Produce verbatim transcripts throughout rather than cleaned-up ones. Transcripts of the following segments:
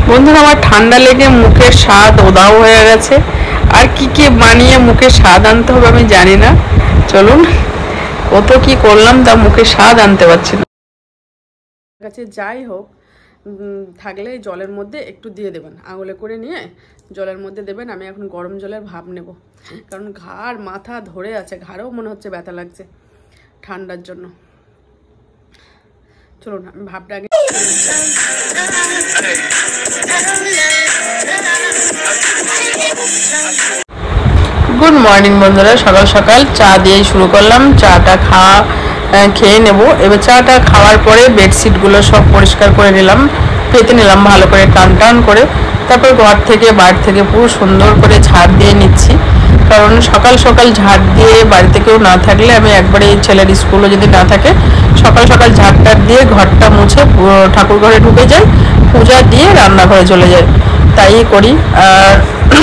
বন্ধুরা আমার ঠান্ডা লেগে মুখের স্বাদ উধাও হয়ে গেছে। আর কি কি বানিয়ে মুখে স্বাদ আনতে হবে আমি জানি না। চলুন, কত কি করলাম তা মুখে স্বাদ আনতে পারছি না। কাছে যাই হোক থাকলে জলের মধ্যে একটু দিয়ে দেবেন, আঙুলে করে নিয়ে জলের মধ্যে দেবেন। আমি এখন গরম জলের ভাপ নেব, কারণ ঘাড় মাথা ধরে আছে, ঘাড়েও মনে হচ্ছে ব্যথা লাগছে ঠান্ডার জন্য। চলুন আমি ভাবটা আগে। গুড মর্নিং বন্ধুরা, সকাল সকাল চা দিয়েই শুরু করলাম। চাটা খাওয়া খেয়ে নেব। এবার চাটা খাওয়ার পরে বেডশিটগুলো সব পরিষ্কার করে নিলাম, পেতে নিলাম ভালো করে টান টান করে। তারপর ঘর থেকে বাড়ি থেকে পুরো সুন্দর করে ঝাড় দিয়ে নিচ্ছি, কারণ সকাল সকাল ঝাড় দিয়ে বাড়িতে কেউ না থাকলে আমি একবারে ছেলের স্কুলও যদি না থাকে সকাল সকাল ঝাড় টাড় দিয়ে ঘরটা মুছে ঠাকুর ঘরে ঢুকে যাই, পূজা দিয়ে রান্নাঘরে চলে যাই, তাই করি। আর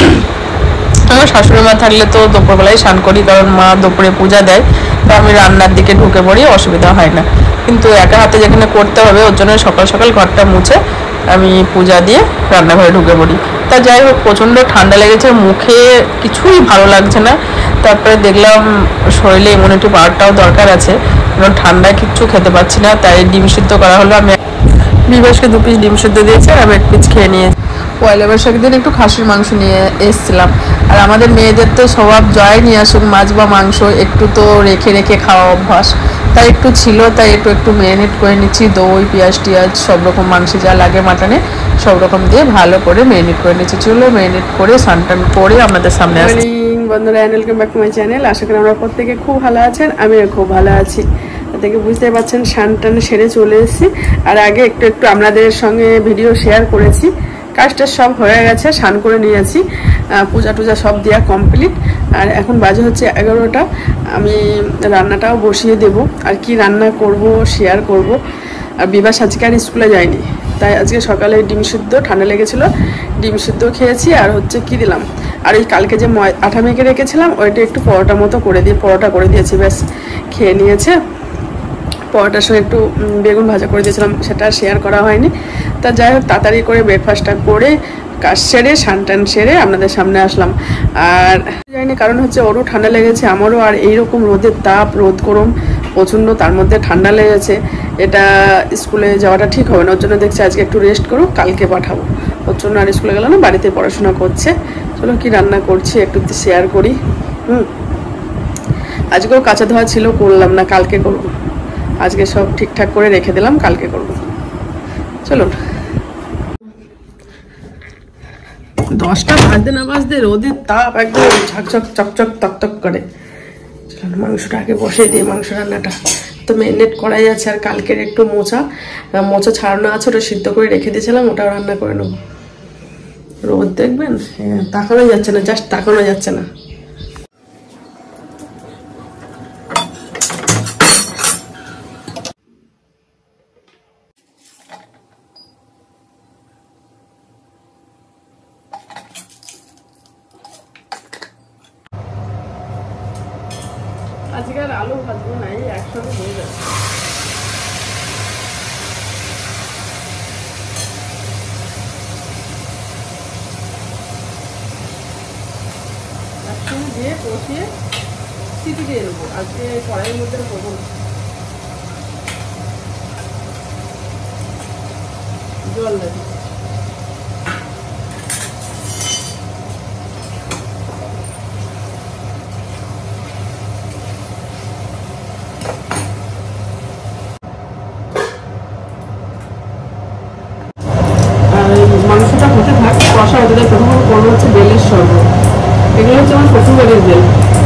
আমার শাশুড়ি মা থাকলে তো দুপুরবেলায় স্নান করি, কারণ মা দুপুরে পূজা দেয়, তো আমি রান্নার দিকে ঢুকে পড়ি, অসুবিধা হয় না। কিন্তু একা হাতে যেখানে করতে হবে ওর জন্য সকাল সকাল ঘরটা মুছে আমি পূজা দিয়ে রান্নাঘরে ঢুকে পড়ি। তা যাই হোক, প্রচণ্ড ঠান্ডা লেগেছে, মুখে কিছুই ভালো লাগছে না। তারপরে দেখলাম শরীরে ইমিউনিটি পাওয়ারটাও দরকার আছে, কারণ ঠান্ডায় কিচ্ছু খেতে পাচ্ছি না। তাই ডিম সিদ্ধ করা হলো, আমি বিবাসকে দু পিস ডিম সিদ্ধ দিয়েছি আর আমি এক পিস খেয়ে নিয়েছি। পয়লা বৈশাখের দিন একটু খাসির মাংস নিয়ে এসেছিলাম, আর আমাদের মেয়েদের তো স্বভাব জয় নিয়ে আসুক মাছ বা মাংস একটু তো রেখে রেখে খাওয়া অভ্যাস, তাই একটু ছিল, তাই একটু একটু ম্যারিনেট করে নিচ্ছি। দই পেঁয়াজ টিয়াজ সব রকম মাংসে যা লাগে মাটনে সব রকম দিয়ে ভালো করে ম্যারিনেট করে নিচ্ছি। চলো ম্যারিনেট করে সানটান করে আমাদের সামনে আসছি। বন্ধুরা, welcome back to my channel. আশা করি আমরা প্রত্যেকে খুব ভালো আছেন, আমিও খুব ভালো আছি। থেকে বুঝতে পারছেন স্নান টান সেরে চলে এসেছি। আর আগে একটু একটু আপনাদের সঙ্গে ভিডিও শেয়ার করেছি, কাজটা সব হয়ে গেছে, স্নান করে নিয়েছি, পূজা টুজা সব দেওয়া কমপ্লিট। আর এখন বাজে হচ্ছে এগারোটা, আমি রান্নাটাও বসিয়ে দেব। আর কি রান্না করব শেয়ার করব। আর বিবাস আজকে আর স্কুলে যায়নি, তাই আজকে সকালে ডিম সিদ্ধ, ঠান্ডা লেগেছিলো ডিম সিদ্ধ খেয়েছি। আর হচ্ছে কি দিলাম, আর ওই কালকে যে আঠা মেখে রেখেছিলাম ওইটা একটু পরোটা মতো করে দিয়ে পরোটা করে দিয়েছি, ব্যাস খেয়ে নিয়েছে। পরোটার সঙ্গে একটু বেগুন ভাজা করে দিয়েছিলাম, সেটা শেয়ার করা হয়নি। তা যাই হোক, তাড়াতাড়ি করে ব্রেকফাস্টটা করে কাজ সেরে স্নান টান সেরে আপনাদের সামনে আসলাম। আর যাইনি কারণ হচ্ছে ওরও ঠান্ডা লেগেছে, আমারও। আর এইরকম রোদের তাপ, রোদ গরম প্রচণ্ড, তার মধ্যে ঠান্ডা লেগেছে, এটা স্কুলে যাওয়াটা ঠিক হবে না। ওর জন্য দেখছি আজকে একটু রেস্ট করো, কালকে পাঠাবো। ওর জন্য আর স্কুলে গেল না, বাড়িতে পড়াশোনা করছে। চলো কি রান্না করছি একটু শেয়ার করি। হুম আজকেও কাঁচা ধোয়া ছিল, করলাম না, কালকে করবো। আজকে সব ঠিকঠাক করে রেখে দিলাম, কালকে করবো। চলুন, দশটা বাজতে না বাজতে রোদের তাপ একদম ঝকঝক চকচক তকতক করে। চলুন মাংসটা আগে বসে দিই, মাংস রান্নাটা তো ম্যারিনেট করাই আছে। আর কালকের একটু মোচা মোচা ছাড়ানো আছে, ওটা সিদ্ধ করে রেখে দিয়েছিলাম, ওটাও রান্না করে নেবো। রোদ দেখবেন, হ্যাঁ তাকানো যাচ্ছে না, জাস্ট তাকানো যাচ্ছে না। আজকে আর আলু ভাজবো না, এই একসঙ্গে হয়ে যাচ্ছে। একসঙ্গে দিয়ে কষিয়ে সিটি দিয়ে দেবো। আজকে কড়াইয়ের মধ্যে করবো না, জল দেবো। মাংসটা হতে থাক, কষা হতে থাক। প্রথম করবো হচ্ছে বেলের শরবত, এগুলো হচ্ছে আমার শ্বশুরবাড়ির বেল।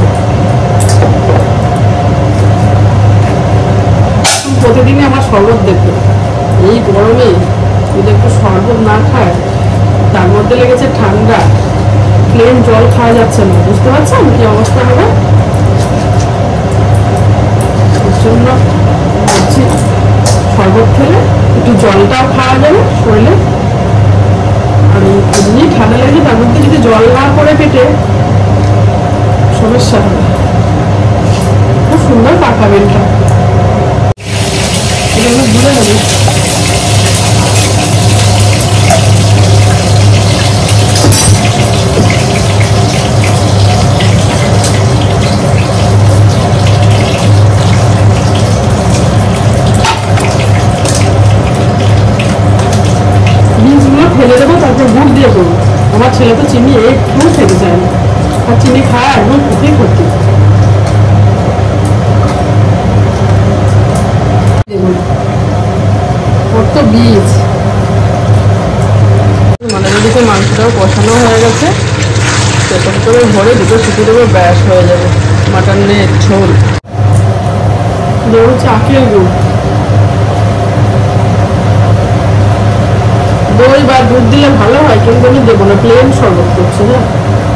প্রতিদিনই আমার শরবত দেখবে, এই গরমে যদি একটু শরবত না খায়, তার মধ্যে লেগেছে ঠান্ডা, প্লেন জল খাওয়া যাচ্ছে না, বুঝতে পারছেন কি অবস্থা হবে। ওর জন্য বলছি শরবত খেলে একটু জলটাও খাওয়া যাবে শরীরে। আর এমনি ঠান্ডা লেগেছে, তার মধ্যে যদি জল না পড়ে পেটে সমস্যা হবে। খুব সুন্দর পাকা বেলটা, এগুলো দূরে হবে। ঢেলে দেবো, তারপর গুড় দিয়ে করবো। আমার ছেলে তো চিনি একটু খেতে চায় না, আর চিনি খাওয়া একদম খুবই ক্ষতি। দেখুন ওর তো বীজ। মানে দিকে মাংসটাও কষানো হয়ে গেছে, সেরকম করে ভরে দুটো সিটি দেবো, ব্যাস হয়ে যাবে মাটনের ঝোল। দেবো চাকের গুড়, দই বা দুধ দিলে ভালো হয়, কিন্তু আমি দেবো না, প্লেন শরবত করছি। হ্যাঁ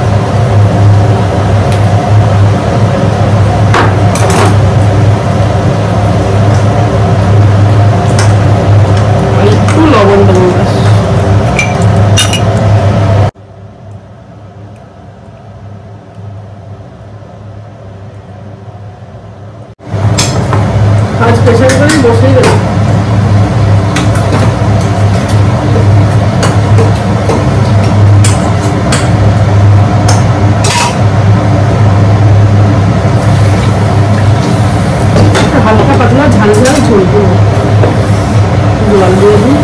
একটু লবণ দেবো ব্যাস। আজ প্রেশার কুকারে বসেই দেবো। হালকা পাতলা ঝাল ঝাল ঝোল করবো, জল দিয়ে দিই।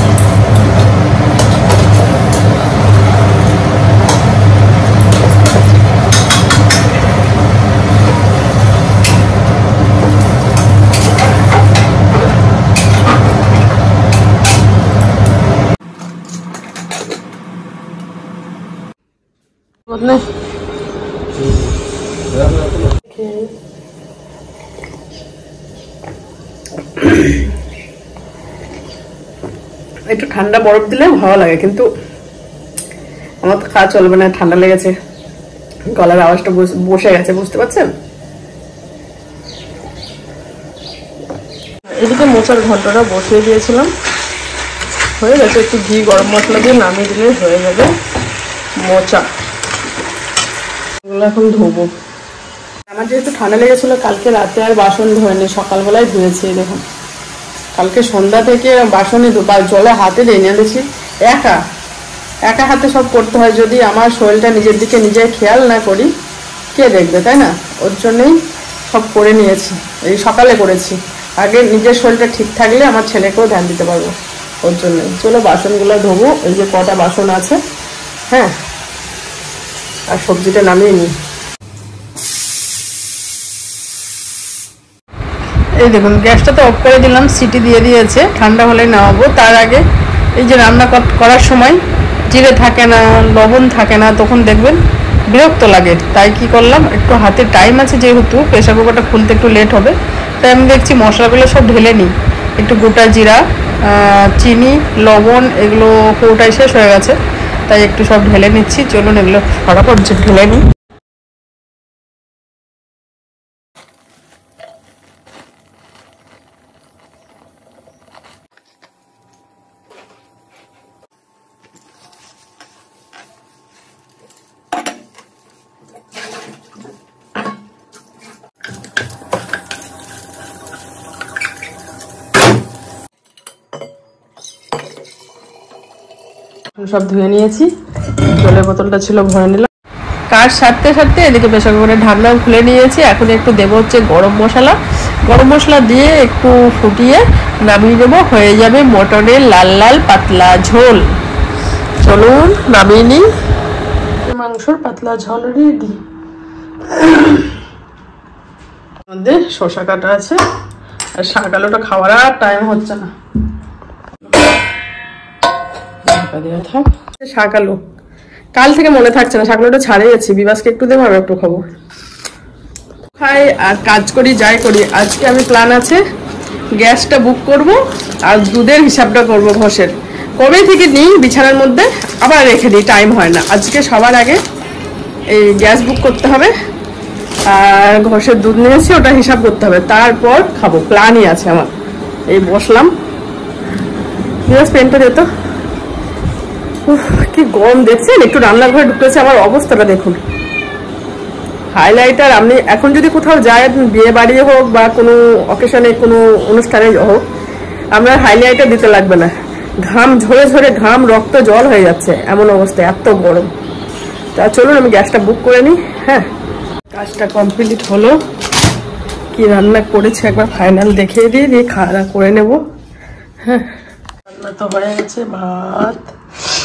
বদলে একটু ঠান্ডা বরফ দিলে ভালো লাগে, কিন্তু আমার তো খাওয়া চলবে না, ঠান্ডা লেগেছে, গলার আওয়াজটা বসে গেছে, বুঝতে পারছেন। এদিকে মোচার ঘন্টটা বসিয়ে দিয়েছিলাম, হয়ে গেছে। একটু ঘি গরম মশলা দিয়ে নামিয়ে দিলে হয়ে যাবে মোচা। এগুলো এখন ধোবো। আমার যেহেতু ঠান্ডা লেগেছিল, কালকে রাতে আর বাসন ধোয়নি, সকালবেলায় ধুয়েছি। দেখুন কালকে সন্ধ্যা থেকে বাসনে জলে হাতে দিয়ে নিয়েছি, একা একা হাতে সব করতে হয়। যদি আমার শরীরটা নিজের দিকে নিজে খেয়াল না করি, কে দেখবে, তাই না? ওর জন্যই সব করে নিয়েছি, এই সকালে করেছি। আগে নিজের শরীরটা ঠিক থাকলে আমার ছেলেকেও ধ্যান দিতে পারবো, ওর জন্যই। চলো বাসনগুলো ধোবো, এই যে কটা বাসন আছে। হ্যাঁ, আর সবজিটা নামিয়ে নিই। এই দেখুন গ্যাসটা তো অফ করে দিলাম, সিটি দিয়ে দিয়েছে, ঠান্ডা হলে নামাবো। তার আগে এই যে রান্না করার সময় জিরে থাকে না, লবণ থাকে না, তখন দেখবেন বিরক্ত লাগে। তাই কি করলাম, একটু হাতে টাইম আছে যেহেতু, প্রেসার কুকারটা খুলতে একটু লেট হবে, তাই আমি দেখছি মশলাগুলো সব ঢেলে নিই। একটু গোটা জিরা, চিনি, লবণ, এগুলো কৌটায় শেষ হয়ে গেছে, তাই একটু সব ঢেলে নিচ্ছি। চলুন এগুলো ফটাফট ঢেলে নিই। সব ধুয়ে নিয়েছি, জলের বোতলটা ছিল ভরে নিলাম। কাজ সারতে সারতে এদিকে প্রেসার কুকারের ঢাকনা খুলে নিয়েছি। এখন একটু দেবো হচ্ছে গরম মশলা, গরম মশলা দিয়ে একটু ফুটিয়ে নামিয়ে দেবো, হয়ে যাবে মটনের লাল লাল পাতলা ঝোল। চলুন নামিয়ে নিই। মাংসর পাতলা ঝোল রেডি। মধ্যে শসা কাটা আছে, আর শাক আলুটা খাওয়ার আর টাইম হচ্ছে না। শাক আলু কাল থেকে মনে থাকছে না, শাক আলুটা ছাড়িয়েছি, বিবাসকে একটু দেবো, আমি একটু খাবো। খাই আর কাজ করি, যাই করি, আজকে আমি প্ল্যান আছে গ্যাসটা বুক করব আর দুধের হিসাবটা করব ঘষের। কবে থেকে নিই বিছানার মধ্যে, আবার রেখে দিই, টাইম হয় না। আজকে সবার আগে এই গ্যাস বুক করতে হবে আর ঘষের দুধ নিয়েছি, ওটা হিসাব করতে হবে, তারপর খাবো। প্ল্যানই আছে আমার। এই বসলাম, বিবাস পেনটা দিত। কি গরম দেখছেন, একটু রান্নাঘরে ঢুকেছে, আমার অবস্থাটা দেখুন। হাইলাইটার আপনি এখন যদি কোথাও যায়, বিয়ে বাড়ি হোক বা কোনো অকেশনে কোনো অনুষ্ঠানে হোক, আপনার হাইলাইটার দিতে লাগবে না, ঘাম ঝরে ঝরে ঘাম রক্ত জল হয়ে যাচ্ছে, এমন অবস্থা, এত গরম। তা চলুন আমি গ্যাসটা বুক করে নিই। হ্যাঁ, কাজটা কমপ্লিট হলো। কি রান্না করেছে একবার ফাইনাল দেখিয়ে দিয়ে দিয়ে খাওয়া দাওয়া করে নেব। হ্যাঁ, রান্না তো হয়ে গেছে, ভাত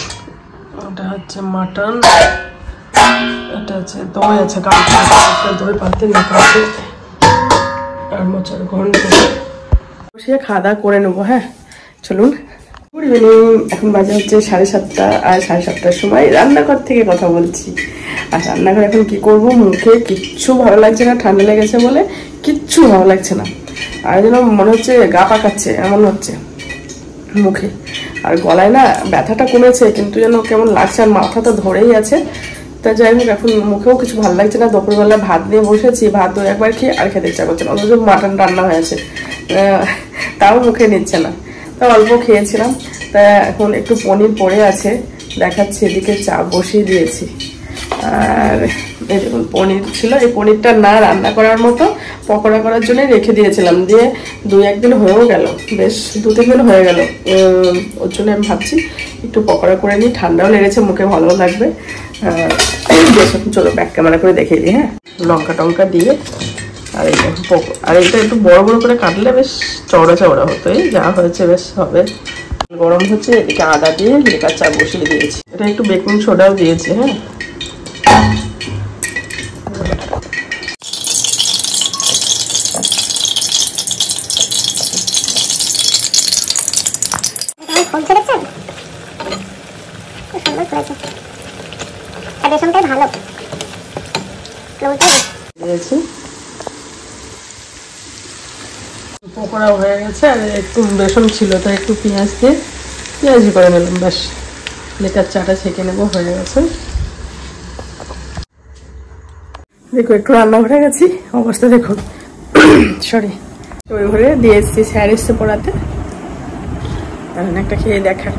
এটা হচ্ছে মাটন, এটা হচ্ছে দই আছে, গামছা দই পাতে নিতে আর মোচার ঘন্ট বসিয়ে খাওয়া দাওয়া করে নেবো। হ্যাঁ চলুন। গুড ইভিনিং, এখন বাজে হচ্ছে সাড়ে সাতটা, আর সাড়ে সাতটার সময় রান্নাঘর থেকে কথা বলছি। আর রান্নাঘর এখন কি করব, মুখে কিচ্ছু ভালো লাগছে না, ঠান্ডা লেগেছে বলে কিচ্ছু ভালো লাগছে না, আর যেন মনে হচ্ছে গা পাকাচ্ছে এমন হচ্ছে মুখে, আর গলায় না ব্যথাটা কমেছে কিন্তু যেন কেমন লাগছে, আর মাথাটা ধরেই আছে। তা যাই হোক, এখন মুখেও কিছু ভালো লাগছে না। দুপুরবেলা ভাত নিয়ে বসেছি, ভাত দই একবার খেয়ে আর খেতে ইচ্ছা করছে না, অথচ মাটন রান্না হয়েছে তাও মুখে নিচ্ছে না, তা অল্প খেয়েছিলাম। তা এখন একটু পনির পড়ে আছে, দেখাচ্ছি, এদিকে চা বসিয়ে দিয়েছি। আর এই দেখুন পনির ছিল, এই পনিরটা না রান্না করার মতো পকোড়া করার জন্য রেখে দিয়েছিলাম, দিয়ে দুই একদিন হয়েও গেল, বেশ দু তিন দিন হয়ে গেল। ওর জন্য আমি ভাবছি একটু পকোড়া করে নিই, ঠান্ডাও লেগেছে, মুখে ভালো লাগবে। বেশ চলো ব্যাক ক্যামেরা করে দেখে দিই। হ্যাঁ, লঙ্কা টঙ্কা দিয়ে, আর এই আর এইটা একটু বড় বড় করে কাটলে বেশ চওড়া চওড়া হতো, এই যা হয়েছে বেশ হবে। গরম হচ্ছে, এদিকে আদা দিয়ে লিকার চা বসিয়ে দিয়েছি, এটা একটু বেকিং সোডাও দিয়েছি। হ্যাঁ, পকোড়া হয়ে গেছে, আর একটু বেসন ছিল তাই একটু পেঁয়াজ দিয়ে পেঁয়াজি করে নিলাম, ব্যাস লেকার চাটা ছেঁকে নেবো, হয়ে গেছে। দেখো একটু রান্নাঘরে গেছি, অবস্থা দেখুন, সরি ওই ঘরে দিয়ে এসছি, স্যার এসছে পড়াতে, একটা খেয়ে দেখা।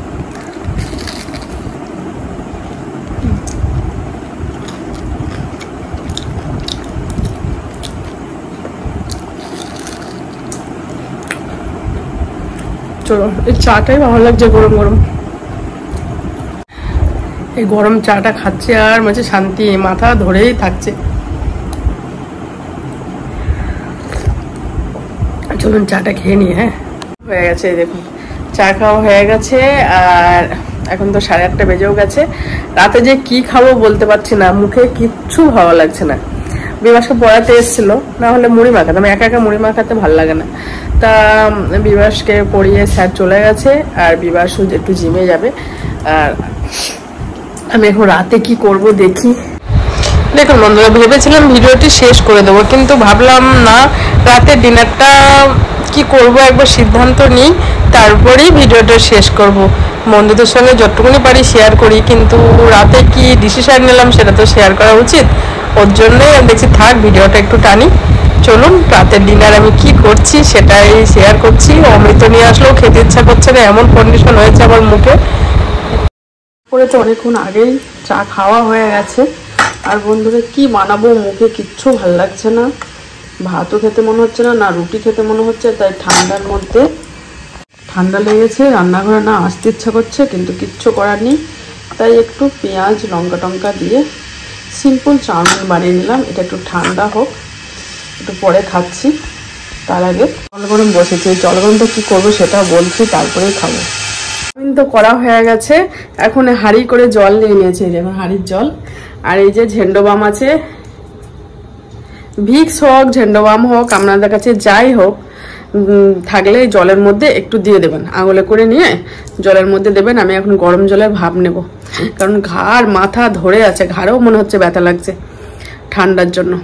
চলো, এই চাটাই ভালো লাগছে গরম গরম, এই গরম চাটা খাচ্ছে আর মাঝে শান্তি, মাথা ধরেই থাকছে। চলুন চাটা খেয়ে নিই। হ্যাঁ, হয়ে গেছে, দেখুন চা খাওয়া হয়ে গেছে, আর এখন তো সাড়ে আটটা বেজেও গেছে। রাতে যে কি খাবো বলতে পারছি না, মুখে কিচ্ছু ভালো লাগছে না। বিবাসকে পড়াতে এসেছিল, না হলে মুড়ি মাখাতে, আমি একা একা মুড়ি মাখাতে ভালো লাগে না। তা বিবাসকে পড়িয়ে স্যার চলে গেছে, আর বিবাস একটু জিমে যাবে, আর আমি এখন রাতে কি করব দেখি। দেখুন বন্ধুরা, ভেবেছিলাম ভিডিওটি শেষ করে দেবো, কিন্তু ভাবলাম না, রাতের ডিনারটা কি করব একবার সিদ্ধান্ত নিই, তারপরেই ভিডিওটা শেষ করব। বন্ধুদের সঙ্গে যতটুকুনি পারি শেয়ার করি, কিন্তু রাতে কি ডিসিশন নিলাম সেটা তো শেয়ার করা উচিত, ওর জন্যই দেখছি থাক ভিডিওটা একটু টানি। চলুন, রাতের ডিনার আমি কি করছি সেটাই শেয়ার করছি। অমৃত নিয়ে আসলেও খেতে ইচ্ছা করছে না, এমন কন্ডিশন হয়েছে আমার মুখে। পরে তো অনেকক্ষণ আগেই চা খাওয়া হয়ে গেছে, আর বন্ধুরা কি বানাবো, মুখে কিচ্ছু ভাল লাগছে না, ভাতও খেতে মনে হচ্ছে না, না রুটি খেতে মনে হচ্ছে। তাই ঠান্ডার মধ্যে ঠান্ডা লেগেছে, রান্নাঘরে না আসতে ইচ্ছা করছে, কিন্তু কিচ্ছু করার নেই। তাই একটু পেঁয়াজ লঙ্কা টঙ্কা দিয়ে সিম্পল চাউমিন বানিয়ে নিলাম, এটা একটু ঠান্ডা হোক, একটু পরে খাচ্ছি। তার আগে জল গরম বসেছি, জল গরমটা কী করবো সেটা বলছি, তারপরেই খাবো। চাউমিন তো করা হয়ে গেছে, এখন হাঁড়ি করে জল নিয়ে নিয়েছি, এখন হাঁড়ির জল। আর এই যে ঝেন্ডো বাম আছে, ভিক্স হোক ঝেন্ডো বাম হোক আপনাদের কাছে যাই হোক থাকলে জলের মধ্যে একটু দিয়ে দেবেন, আঙুলে করে নিয়ে জলের মধ্যে দেবেন। আমি এখন গরম জলের ভাপ নেব, কারণ ঘাড় মাথা ধরে আছে, ঘাড়েও মনে হচ্ছে ব্যথা লাগছে ঠান্ডার জন্য।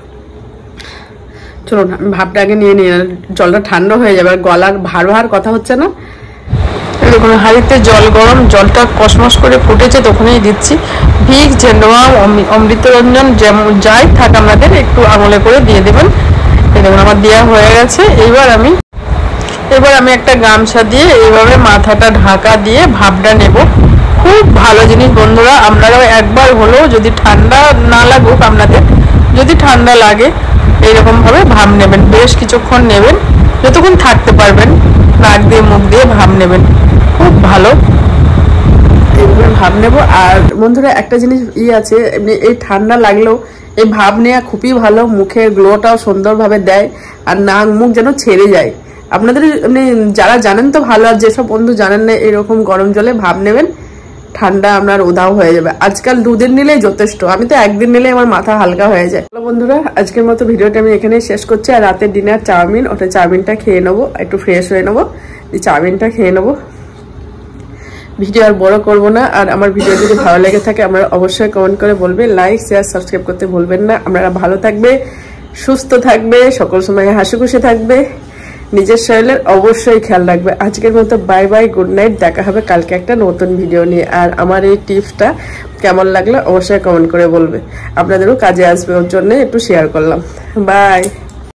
চলুন আমি ভাপটা আগে নিয়ে নিয়ে, জলটা ঠান্ডা হয়ে যাবে, আর গলার ভার ভার কথা হচ্ছে না। দেখুন হাঁড়িতে জল গরম, জলটা কসমস করে ফুটেছে, তখনই দিচ্ছি ভিক্স ঝেন্ডো বাম অমৃতরঞ্জন যেমন যাই থাক আপনাদের, একটু আঙুলে করে দিয়ে দেবেন। এই দেখুন আমার দেওয়া হয়ে গেছে। এইবার আমি এবার আমি একটা গামছা দিয়ে এইভাবে মাথাটা ঢাকা দিয়ে ভাপটা নেব। খুব ভালো জিনিস বন্ধুরা, আপনারাও একবার হলেও, যদি ঠান্ডা না লাগুক আপনাদের, যদি ঠান্ডা লাগে এইরকমভাবে ভাপ নেবেন, বেশ কিছুক্ষণ নেবেন, যতক্ষণ থাকতে পারবেন, নাক দিয়ে মুখ দিয়ে ভাপ নেবেন, খুব ভালো এইভাবে ভাপ নেব। আর বন্ধুরা একটা জিনিস ই আছে, এমনি এই ঠান্ডা লাগলেও এই ভাপ নেওয়া খুবই ভালো, মুখের গ্লোটাও সুন্দরভাবে দেয়, আর নাক মুখ যেন ছেড়ে যায়। আপনাদের এমনি যারা জানেন তো ভালো, আর যেসব বন্ধু জানেন না, এরকম গরম জলে ভাপ নেবেন, ঠান্ডা আপনার উধাও হয়ে যাবে। আজকাল দুদিন নিলেই যথেষ্ট, আমি তো একদিন নিলেই আমার মাথা হালকা হয়ে যায়। বন্ধুরা আজকের মতো ভিডিওটা আমি এখানে শেষ করছি। আর রাতের ডিনার চাউমিন, ওটা চাউমিনটা খেয়ে নেবো, একটু ফ্রেশ হয়ে নেবো, চাউমিনটা খেয়ে নেবো। ভিডিও আর বড় করব না। আর আমার ভিডিও যদি ভালো লেগে থাকে আপনারা অবশ্যই কমেন্ট করে বলবে, লাইক শেয়ার সাবস্ক্রাইব করতে ভুলবেন না। আপনারা ভালো থাকবে, সুস্থ থাকবে, সকল সময় হাসি খুশি থাকবে, নিজের শরীরের অবশ্যই খেয়াল রাখবে। আজকের মতো বাই বাই, গুড নাইট। দেখা হবে কালকে একটা নতুন ভিডিও নিয়ে। আর আমার এই টিপসটা কেমন লাগলো অবশ্যই কমেন্ট করে বলবে, আপনাদেরও কাজে আসবে, ওর জন্য একটু শেয়ার করলাম। বাই।